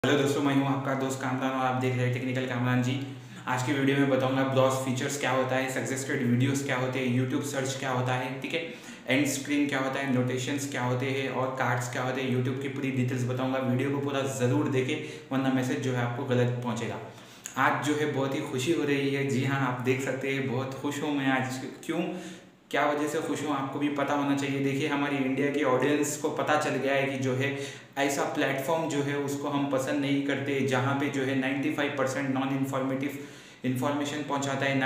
Hello दोस्तों, मैं हूं आपका दोस्त कामरान और आप देख रहे हैं टेक्निकल कामरान जी। आज की वीडियो में बताऊंगा ब्राउज फीचर्स क्या होता है, सजेस्टेड वीडियोस क्या होते हैं, यूट्यूब सर्च क्या होता है, ठीक है, एंड स्क्रीन क्या होता है, नोटेशंस क्या होते हैं और कार्ड्स क्या होते हैं। यूट्यूब की पूरी डिटेल्स बताऊंगा। वीडियो को पूरा ज़रूर देखें वरना मैसेज जो है आपको गलत पहुँचेगा। आज जो है बहुत ही खुशी हो रही है। जी हाँ, आप देख सकते हैं बहुत खुश हूँ मैं आज। क्यों, क्या वजह से खुश हूँ आपको भी पता होना चाहिए। देखिए, हमारी इंडिया की ऑडियंस को पता चल गया है कि जो है ऐसा प्लेटफॉर्म जो है उसको हम पसंद नहीं करते जहाँ पे जो है 95% नॉन इन्फॉर्मेटिव इन्फॉर्मेशन पहुँचाता है,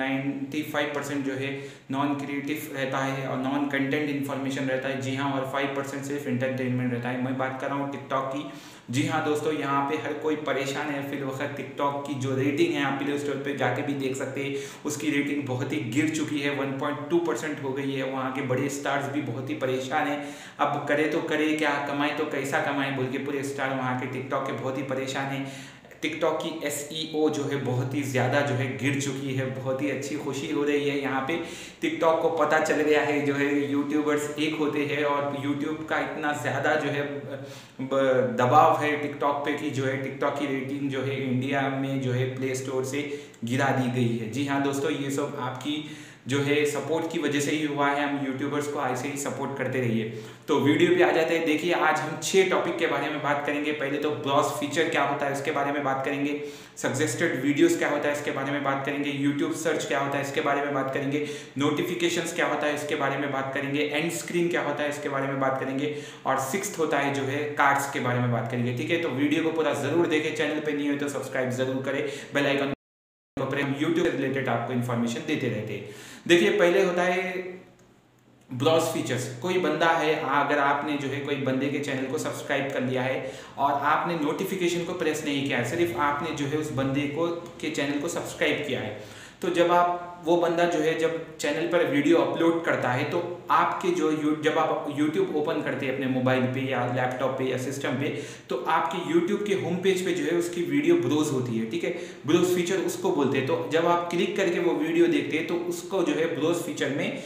95% जो है नॉन क्रिएटिव रहता है और नॉन कंटेंट इन्फॉर्मेशन रहता है। जी हाँ, और 5% सिर्फ इंटरटेनमेंट रहता है। मैं बात कर रहा हूँ टिकटॉक की। जी हाँ दोस्तों, यहाँ पे हर कोई परेशान है। फिर वक्त टिकटॉक की जो रेटिंग है आप प्ले स्टोर पे जाके भी देख सकते हैं, उसकी रेटिंग बहुत ही गिर चुकी है, 1.2% हो गई है। वहाँ के बड़े स्टार्स भी बहुत ही परेशान हैं। अब करे तो करे क्या, कमाए तो कैसा कमाए बोल के पूरे स्टार वहाँ के टिकटॉक के बहुत ही परेशान हैं। टिकटॉक की SEO जो है बहुत ही ज़्यादा जो है गिर चुकी है। बहुत ही अच्छी खुशी हो रही है। यहाँ पे टिकटॉक को पता चल गया है जो है यूट्यूबर्स एक होते हैं और यूट्यूब का इतना ज़्यादा जो है दबाव है टिकटॉक पे कि जो है टिकटॉक की रेटिंग जो है इंडिया में जो है प्ले स्टोर से गिरा दी गई है। जी हाँ दोस्तों, ये सब आपकी जो है सपोर्ट की वजह से ही हुआ है। हम यूट्यूबर्स को ऐसे ही सपोर्ट करते रहिए। तो वीडियो पे आ जाते हैं। देखिए, आज हम 6 टॉपिक के बारे में बात करेंगे। पहले तो ब्राउज फीचर क्या होता है उसके बारे में बात करेंगे, सजेस्टेड वीडियोस क्या होता है इसके बारे में बात करेंगे, यूट्यूब सर्च क्या होता है इसके बारे में बात करेंगे, नोटिफिकेशंस क्या होता है इसके बारे में बात करेंगे, एंड स्क्रीन क्या होता है इसके बारे में बात करेंगे, और 6th होता है जो है कार्ड्स के बारे में बात करेंगे। ठीक है, तो वीडियो को पूरा जरूर देखें। चैनल पर नहीं हो तो सब्सक्राइब जरूर करें, बेल आइकन पर। हम यूट्यूब से रिलेटेड आपको इन्फॉर्मेशन देते रहते हैं। देखिए, पहले होता है ब्राउज फीचर्स। कोई बंदा है, अगर आपने जो है कोई बंदे के चैनल को सब्सक्राइब कर लिया है और आपने नोटिफिकेशन को प्रेस नहीं किया है, सिर्फ आपने जो है उस बंदे को के चैनल को सब्सक्राइब किया है, तो जब वो बंदा जो है जब चैनल पर वीडियो अपलोड करता है तो आपके जो जब आप यूट्यूब ओपन करते हैं अपने मोबाइल पे या लैपटॉप पे या सिस्टम पे, तो आपके यूट्यूब के होम पेज पे जो है उसकी वीडियो ब्रोज होती है। ठीक है, ब्रोज फीचर उसको बोलते हैं। तो जब आप क्लिक करके वो वीडियो देखते हैं तो उसको जो है ब्रोज फीचर में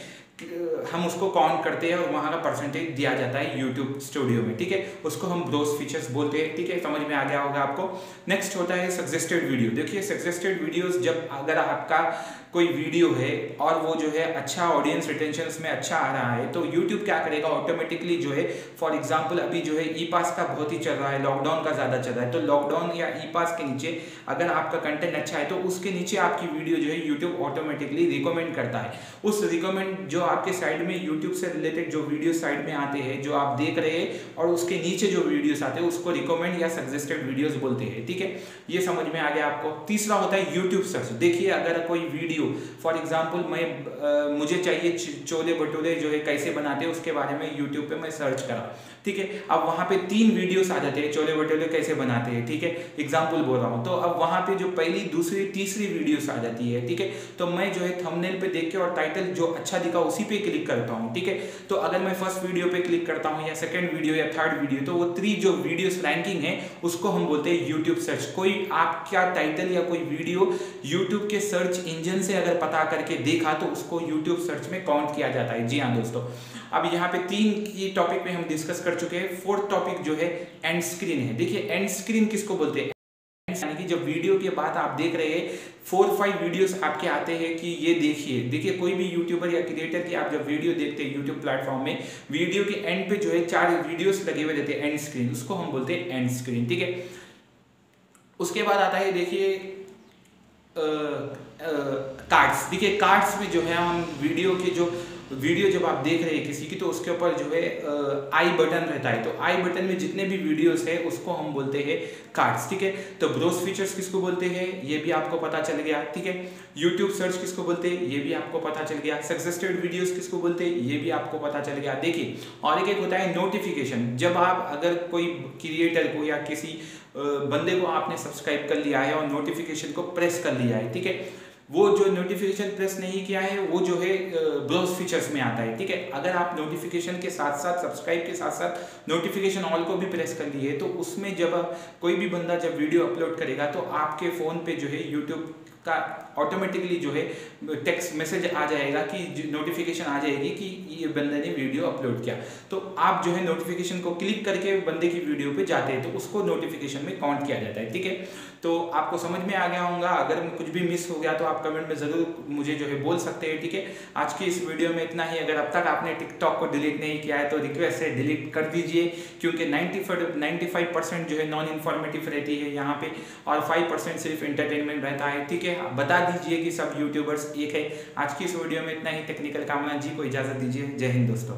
हम उसको काउंट करते हैं और वहाँ का परसेंटेज दिया जाता है यूट्यूब स्टूडियो में। ठीक है, उसको हम ब्राउज फीचर्स बोलते हैं। ठीक है, समझ में आ गया होगा आपको। नेक्स्ट होता है सजेस्टेड वीडियो। देखिए, सजेस्टेड वीडियोस, जब अगर आपका कोई वीडियो है और वो जो है अच्छा ऑडियंस रिटेंशन में अच्छा आ रहा है तो यूट्यूब क्या करेगा, ऑटोमेटिकली जो है, फॉर एग्जांपल अभी जो है ई पास का बहुत ही चल रहा है, लॉकडाउन का ज़्यादा चल रहा है, तो लॉकडाउन या ई पास के नीचे अगर आपका कंटेंट अच्छा है तो उसके नीचे आपकी वीडियो जो है यूट्यूब ऑटोमेटिकली रिकमेंड करता है। उस रिकमेंड जो आपके साइड में यूट्यूब से रिलेटेड जो वीडियो साइड में आते हैं जो आप देख रहे हैं और उसके नीचे जो वीडियोस आते हैं उसको रिकमेंड या सजेस्टेड वीडियोस बोलते हैं। ठीक है, ये समझ में आ गया आपको। तीसरा होता है यूट्यूब सर्च। देखिए, अगर कोई वीडियो, फॉर एग्जांपल मुझे चाहिए छोले भटूरे जो है कैसे बनाते हैं उसके बारे में यूट्यूब पे मैं सर्च करा। ठीक है, अब वहाँ पे 3 वीडियोस आ जाते हैं, छोले भटूरे कैसे बनाते हैं। ठीक है, एग्जांपल बोल रहा हूँ। तो अब वहाँ पे जो पहली, दूसरी, तीसरी वीडियोस आ जाती है। ठीक है, तो मैं जो है थंबनेल पे देख के और टाइटल जो अच्छा दिखा उसी पे क्लिक करता हूँ। ठीक है, तो अगर मैं फर्स्ट वीडियो पे क्लिक करता हूँ या सेकंड वीडियो या थर्ड वीडियो, तो वो 3 जो वीडियोस रैंकिंग है उसको हम बोलते हैं यूट्यूब सर्च। कोई आपका टाइटल या कोई वीडियो यूट्यूब के सर्च इंजन से अगर पता करके देखा तो उसको यूट्यूब सर्च में काउंट किया जाता है। जी हाँ दोस्तों, अब यहाँ पे 3 की टॉपिक में हम डिस्कस कर चुके हैं। 4th टॉपिक जो है एंड स्क्रीन है। देखिए, एंड स्क्रीन किसको बोलते हैं, यानी कि जब वीडियो के बाद आप देख रहे हैं 4-5 वीडियोस आपके आते हैं कि ये देखिए। देखिए, कोई भी यूट्यूबर या क्रिएटर की आप जब वीडियो देखते हैं यूट्यूब प्लेटफॉर्म में, वीडियो के एंड पे जो है 4 वीडियोस लगे हुए रहते हैं, एंड स्क्रीन, उसको हम बोलते हैं एंड स्क्रीन। ठीक है, उसके बाद आता है देखिए कार्ड्स। देखिए, कार्ड्स में जो है हम वीडियो जब आप देख रहे हैं किसी की तो उसके ऊपर जो है आई बटन रहता है, तो आई बटन में जितने भी वीडियोस है उसको हम बोलते हैं कार्ड्स। ठीक है, तो ब्राउज फीचर्स किसको बोलते हैं ये भी आपको पता चल गया। ठीक है, यूट्यूब सर्च किसको बोलते हैं ये भी आपको पता चल गया, सजेस्टेड वीडियोस किसको बोलते हैं ये भी आपको पता चल गया। देखिए, और एक होता है नोटिफिकेशन। जब आप अगर कोई क्रिएटर को या किसी बंदे को आपने सब्सक्राइब कर लिया है और नोटिफिकेशन को प्रेस कर लिया है, ठीक है, वो जो नोटिफिकेशन प्रेस नहीं किया है वो जो है ब्राउज फीचर्स में आता है। ठीक है, अगर आप नोटिफिकेशन के साथ साथ, सब्सक्राइब के साथ साथ नोटिफिकेशन ऑल को भी प्रेस कर लिए तो उसमें जब कोई भी बंदा जब वीडियो अपलोड करेगा तो आपके फ़ोन पे जो है यूट्यूब का ऑटोमेटिकली जो है टेक्स्ट मैसेज आ जाएगा कि नोटिफिकेशन आ जाएगी कि ये बंदे ने वीडियो अपलोड किया। तो आप जो है नोटिफिकेशन को क्लिक करके बंदे की वीडियो पे जाते हैं तो उसको नोटिफिकेशन में काउंट किया जाता है। ठीक है, तो आपको समझ में आ गया होगा। अगर कुछ भी मिस हो गया तो आप कमेंट में ज़रूर मुझे जो है बोल सकते हैं। ठीक है, आज की इस वीडियो में इतना ही। अगर अब तक आपने टिकटॉक को डिलीट नहीं किया है तो रिक्वेस्ट है डिलीट कर दीजिए, क्योंकि 95% जो है नॉन इन्फॉर्मेटिव रहती है यहाँ पे और 5% सिर्फ इंटरटेनमेंट रहता है। ठीक है, बता दीजिए कि सब यूट्यूबर्स एक है। आज की इस वीडियो में इतना ही। टेक्निकल कामरान जी को इजाज़त दीजिए। जय हिंद दोस्तों।